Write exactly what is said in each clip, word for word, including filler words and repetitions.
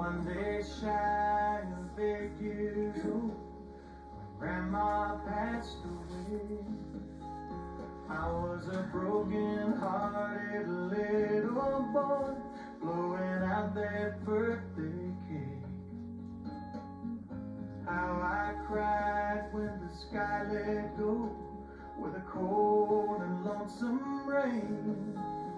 One day shy of eight years old, when Grandma passed away, I was a broken-hearted little boy blowing out that birthday cake. How I cried when the sky let go with a cold and lonesome rain.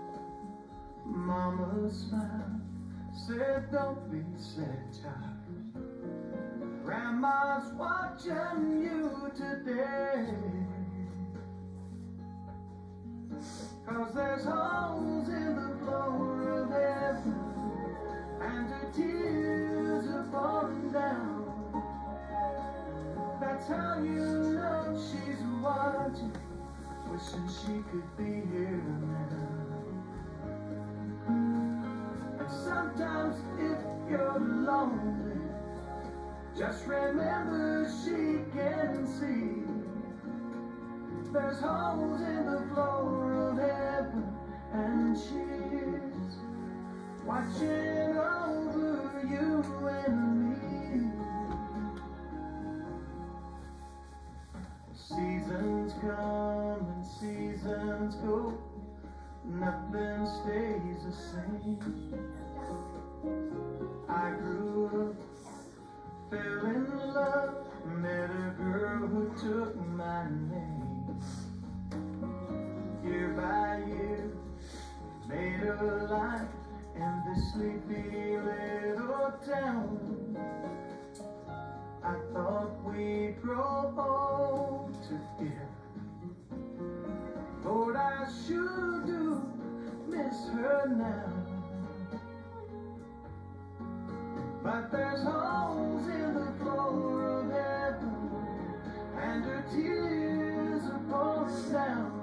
Mama smiled, said, "Don't be sad, child. Grandma's watching you today. 'Cause there's holes in the floor of heaven, and her tears are falling down. That's how you know she's watching, wishing she could be here now." And sometimes if you're lonely, just remember she can see. There's holes in the floor of heaven, and she's watching over you and me. Seasons come and seasons go, nothing stays the same. I grew up, fell in love, met a girl who took my name. Year by year, made her life in this sleepy little town. I thought we'd grow old together. Lord, I sure do miss her now. But there's holes in the floor of heaven, and her tears are pouring down.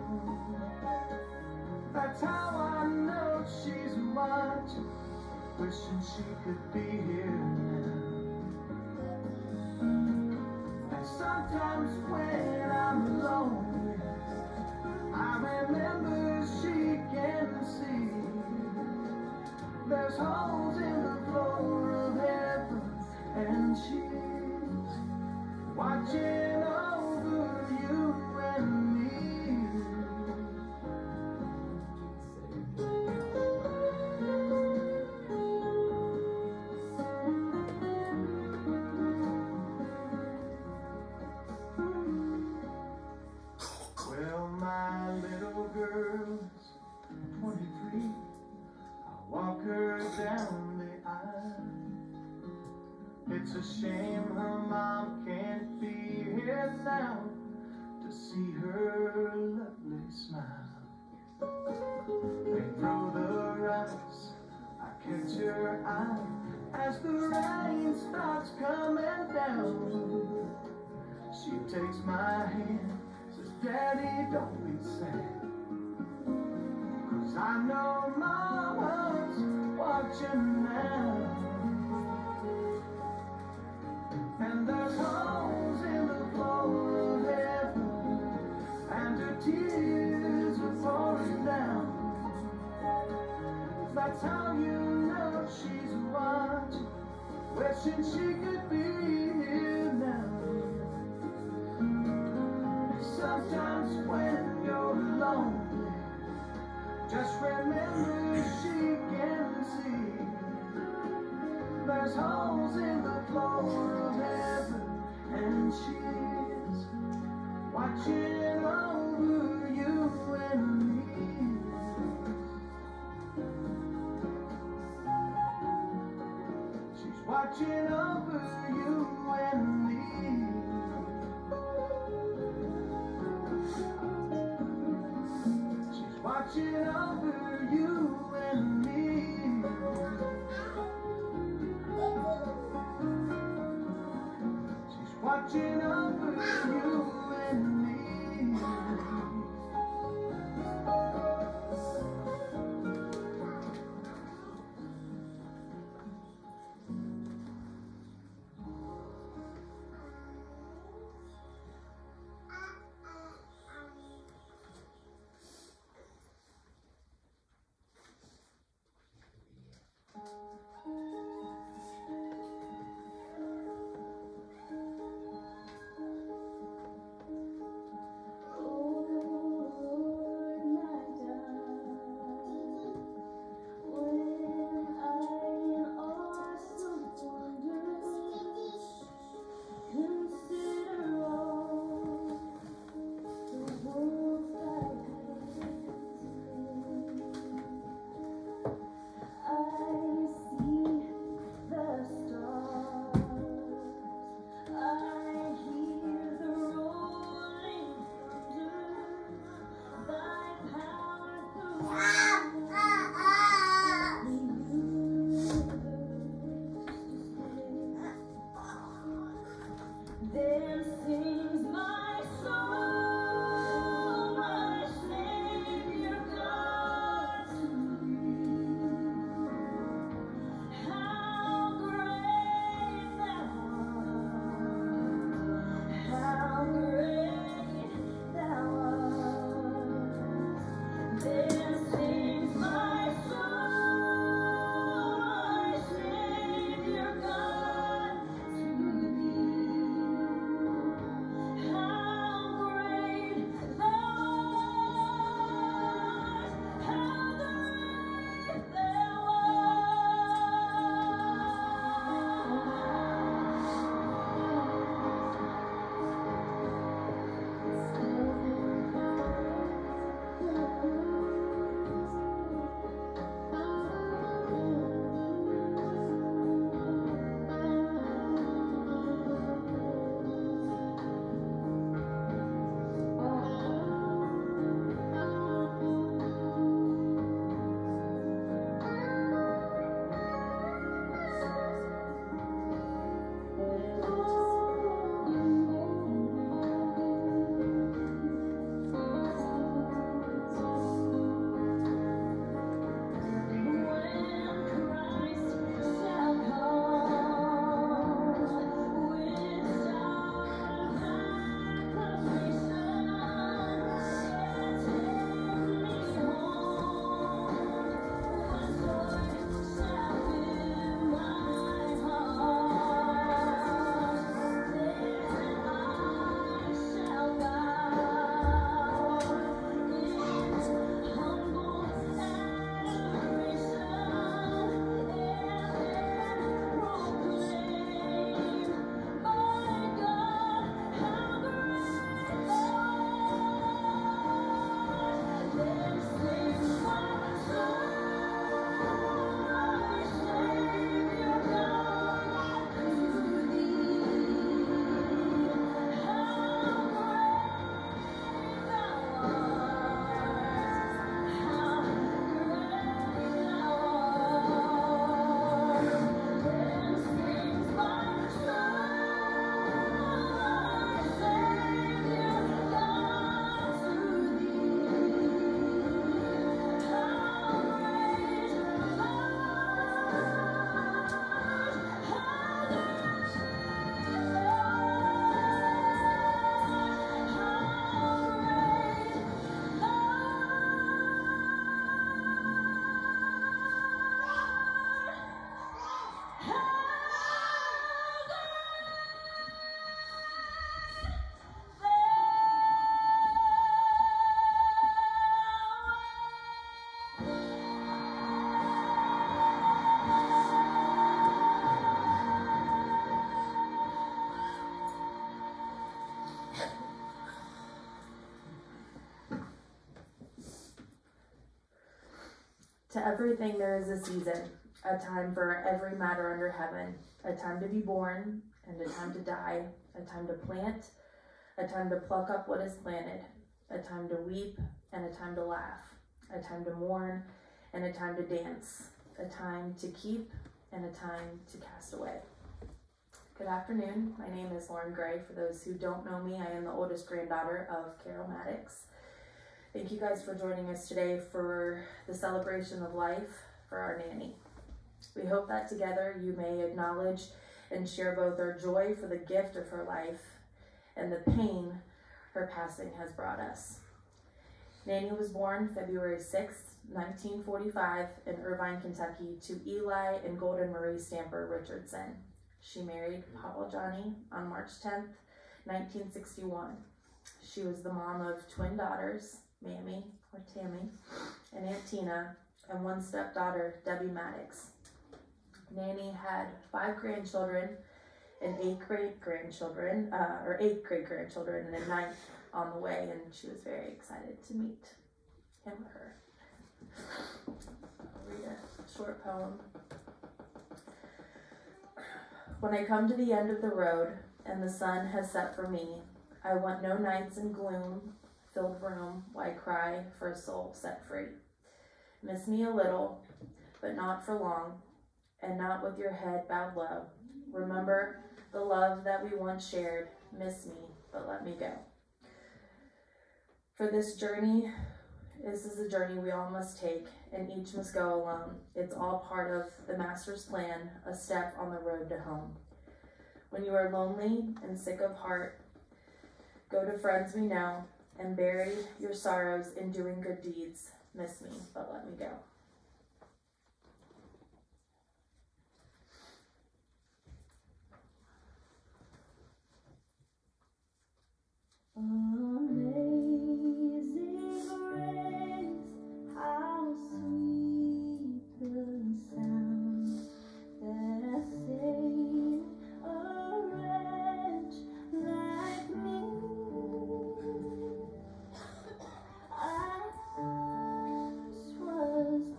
That's how I know she's watching, wishing she could be here now. And sometimes when I'm lonely, I remember she can see. There's holes in the floor of heaven, and she's watching over you and me. Well, my little girl's twenty-three. I walk her down the aisle. It's a shame her mom can't be here now to see her lovely smile. And through the rocks I catch her eye as the rain starts coming down. She takes my hand, says, "Daddy, don't be sad, 'cause I know Mama's watching now." And there's holes in the floor of heaven, and her tears are pouring down. That's how you know she's watching, wishing she could be here now. Sometimes when you're lonely, just remember she can see. There's holes in the floor of heaven, and she's watching over you and me. She's watching over you and me. She's watching over you and me. She's watching over you and me. To everything there is a season, a time for every matter under heaven, a time to be born and a time to die, a time to plant, a time to pluck up what is planted, a time to weep and a time to laugh, a time to mourn and a time to dance, a time to keep and a time to cast away. Good afternoon. My name is Lauren Gray. For those who don't know me, I am the oldest granddaughter of Carol Mattox. Thank you guys for joining us today for the celebration of life for our Nanny. We hope that together you may acknowledge and share both our joy for the gift of her life and the pain her passing has brought us. Nanny was born February sixth, nineteen forty-five in Irvine, Kentucky to Eli and Golden Marie Stamper Richardson. She married Papa Johnny on March tenth, nineteen sixty-one. She was the mom of twin daughters, Mammy, or Tammy, and Aunt Tina, and one stepdaughter, Debbie Mattox. Nanny had five grandchildren and eight great-grandchildren, uh, or eight great-grandchildren, and a ninth on the way, and she was very excited to meet him or her. I'll read a short poem. When I come to the end of the road, and the sun has set for me, I want no nights in gloom, filled room, why cry for a soul set free. Miss me a little, but not for long, and not with your head bowed low. Remember the love that we once shared. Miss me, but let me go. For this journey, this is a journey we all must take, and each must go alone. It's all part of the Master's plan, a step on the road to home. When you are lonely and sick of heart, go to friends we know, and bury your sorrows in doing good deeds. Miss me, but let me go. Amazing grace, how sweet the sound that saved a wretch like me. I once was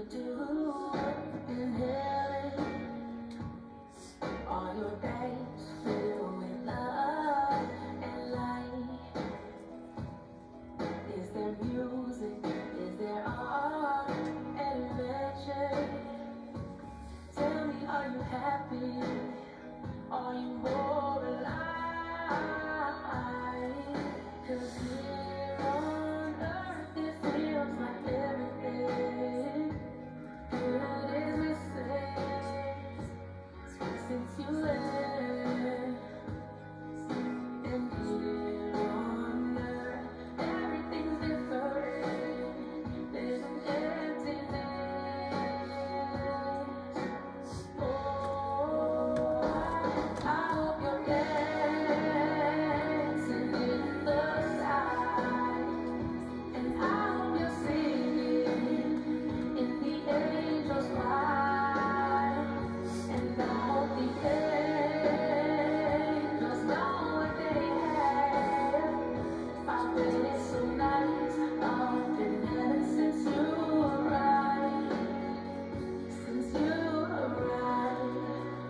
do in heaven? Are your days filled with love and light? Is there music? Is there art and adventure? Tell me, are you happy? Are you more alive? 'Cause here on earth it feels like everything good is missing since you left. And here on earth everything's different. There's an emptiness. Oh, I hope you're dancing in the sky, and I hope you're singing in the angels' choir, and I hope the angels know what they have. I've waited so nice, I've been heaven since you arrived, since you arrived.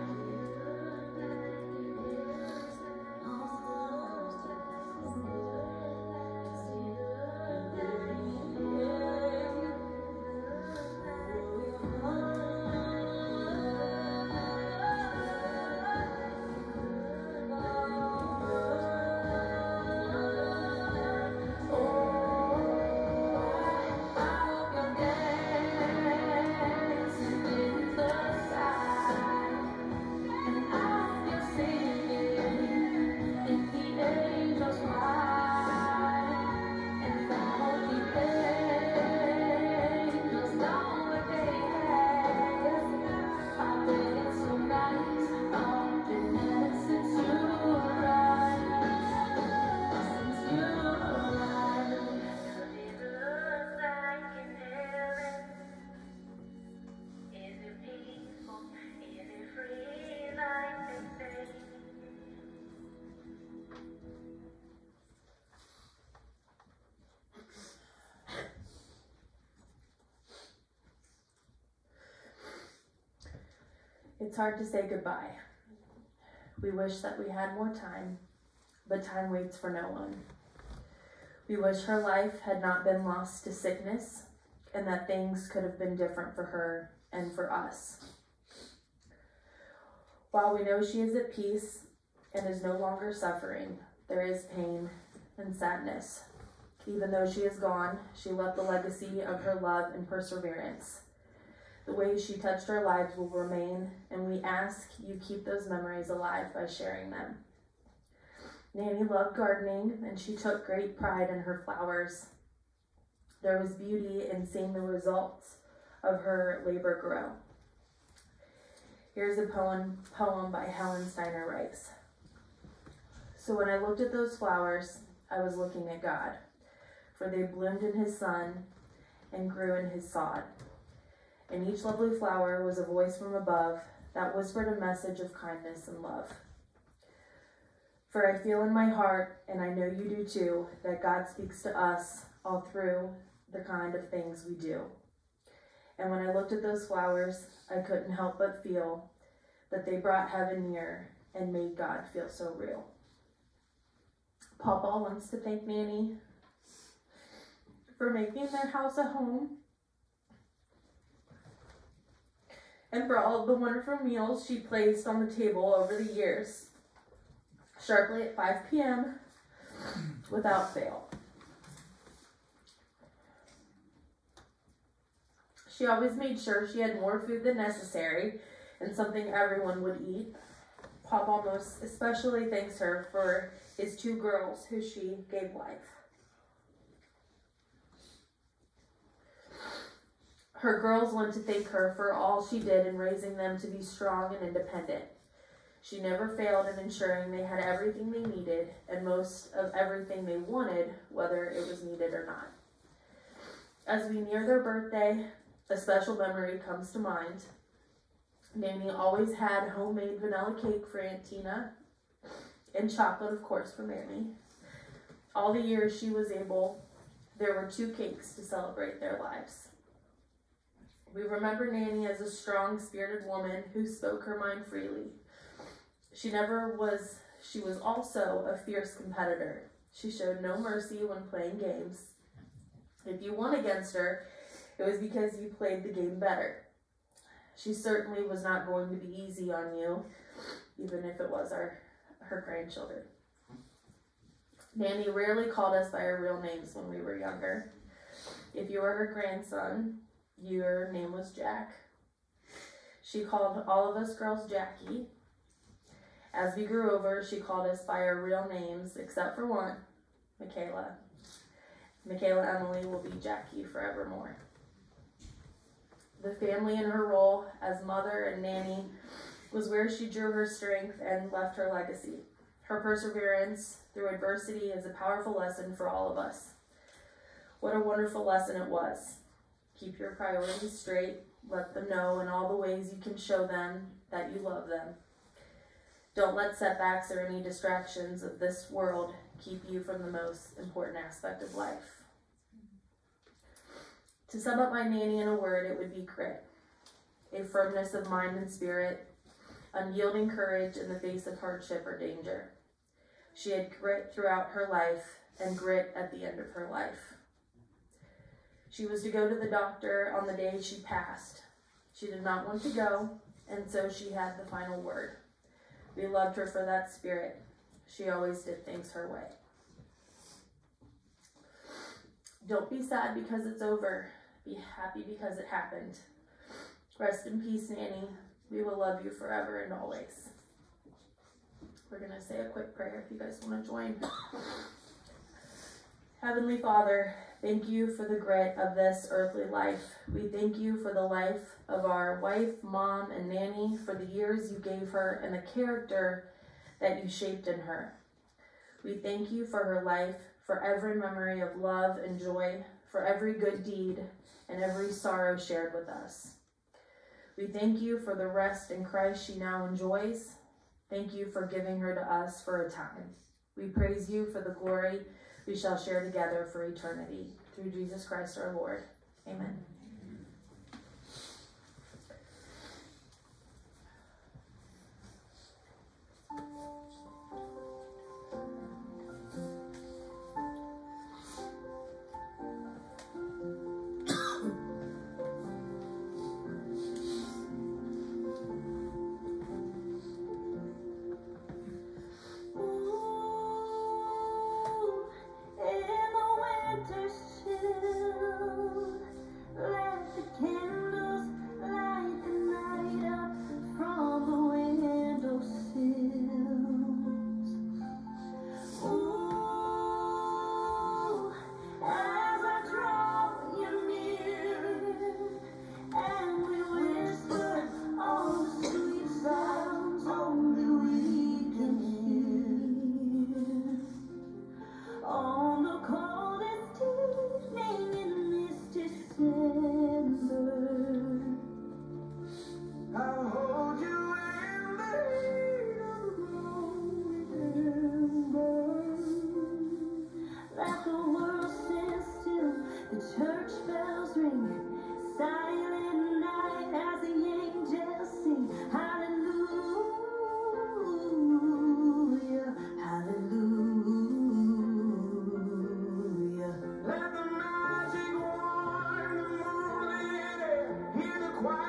It's hard to say goodbye. We wish that we had more time, but time waits for no one. We wish her life had not been lost to sickness, and that things could have been different for her and for us. While we know she is at peace and is no longer suffering, there is pain and sadness. Even though she is gone, she left the legacy of her love and perseverance. The way she touched our lives will remain, and we ask you keep those memories alive by sharing them. Nanny loved gardening, and she took great pride in her flowers. There was beauty in seeing the results of her labor grow. Here's a poem, poem by Helen Steiner Rice. So when I looked at those flowers, I was looking at God, for they bloomed in his sun and grew in his sod. And each lovely flower was a voice from above that whispered a message of kindness and love. For I feel in my heart, and I know you do too, that God speaks to us all through the kind of things we do. And when I looked at those flowers, I couldn't help but feel that they brought heaven near and made God feel so real. Papa wants to thank Nanny for making their house a home, and for all of the wonderful meals she placed on the table over the years, sharply at five p m without fail. She always made sure she had more food than necessary and something everyone would eat. Papa most especially thanks her for his two girls who she gave life. Her girls want to thank her for all she did in raising them to be strong and independent. She never failed in ensuring they had everything they needed and most of everything they wanted, whether it was needed or not. As we near their birthday, a special memory comes to mind. Nanny always had homemade vanilla cake for Aunt Tina, and chocolate, of course, for Mammy. All the years she was able, there were two cakes to celebrate their lives. We remember Nanny as a strong-spirited woman who spoke her mind freely. She never was, she was also a fierce competitor. She showed no mercy when playing games. If you won against her, it was because you played the game better. She certainly was not going to be easy on you, even if it was our her grandchildren. Nanny rarely called us by our real names when we were younger. If you were her grandson, your name was Jack. She called all of us girls Jackie. As we grew over, she called us by our real names, except for one, Michaela. Michaela Emily will be Jackie forevermore. The family in her role as mother and nanny was where she drew her strength and left her legacy. Her perseverance through adversity is a powerful lesson for all of us. What a wonderful lesson it was. Keep your priorities straight. Let them know in all the ways you can show them that you love them. Don't let setbacks or any distractions of this world keep you from the most important aspect of life. To sum up my nanny in a word, it would be grit. A firmness of mind and spirit, unyielding courage in the face of hardship or danger. She had grit throughout her life and grit at the end of her life. She was to go to the doctor on the day she passed. She did not want to go, and so she had the final word. We loved her for that spirit. She always did things her way. Don't be sad because it's over. Be happy because it happened. Rest in peace, Nanny. We will love you forever and always. We're going to say a quick prayer if you guys want to join. Heavenly Father, thank you for the grit of this earthly life. We thank you for the life of our wife, mom, and nanny, for the years you gave her and the character that you shaped in her. We thank you for her life, for every memory of love and joy, for every good deed and every sorrow shared with us. We thank you for the rest in Christ she now enjoys. Thank you for giving her to us for a time. We praise you for the glory we shall share together for eternity. Through Jesus Christ our Lord. Amen. Quiet.